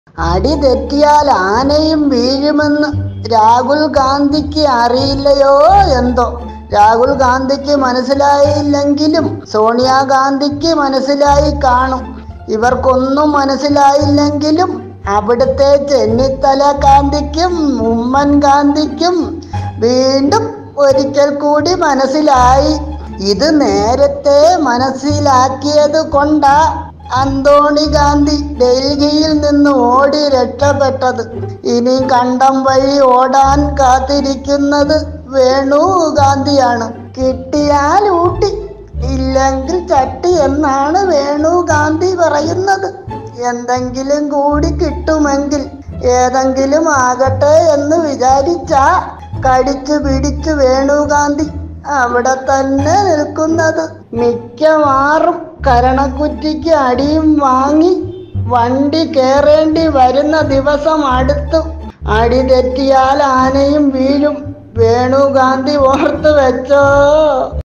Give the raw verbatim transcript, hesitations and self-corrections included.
അടി തെറ്റിയാൽ ആനയും വീഴുമെന്ന് രാഹുൽ ഗാന്ധിക്ക് അറിയില്ലയോ എന്തോ. രാഹുൽ ഗാന്ധിക്ക് മനസ്സിലായില്ലെങ്കിലും സോണിയാഗാന്ധിക്ക് മനസ്സിലായി കാണും. ഇവർക്കൊന്നും മനസ്സിലായില്ലെങ്കിലും അവിടുത്തെ ചെന്നിത്തല ഗാന്ധിക്കും ഉമ്മൻഗാന്ധിക്കും വീണ്ടും ഒരിക്കൽ കൂടി മനസ്സിലായി. ഇത് നേരത്തെ മനസ്സിലാക്കിയത് കൊണ്ടാ അന്തോണി ഗാന്ധി ഡൽഹിയിൽ നിന്ന് ഓടി രക്ഷപ്പെട്ടത്. ഇനി കണ്ടം വഴി ഓടാൻ കാത്തിരിക്കുന്നത് വേണു ഗാന്ധിയാണ്. കിട്ടിയാൽ ഊട്ടി, ഇല്ലെങ്കിൽ ചട്ടി എന്നാണ് വേണു ഗാന്ധി പറയുന്നത്. എന്തെങ്കിലും കൂടി കിട്ടുമെങ്കിൽ ഏതെങ്കിലും ആകട്ടെ എന്ന് വിചാരിച്ചാ കടിച്ചു പിടിച്ചു വേണു ഗാന്ധി അവിടെ തന്നെ നിൽക്കുന്നത്. മിക്കവാറും കരണക്കുറ്റിക്ക് അടിയും വാങ്ങി വണ്ടി കയറേണ്ടി വരുന്ന ദിവസം അടുത്തു. അടി തെറ്റിയാൽ ആനയും വീഴും. വേണു ഗാന്ധി ഓർത്തു വെച്ചോ.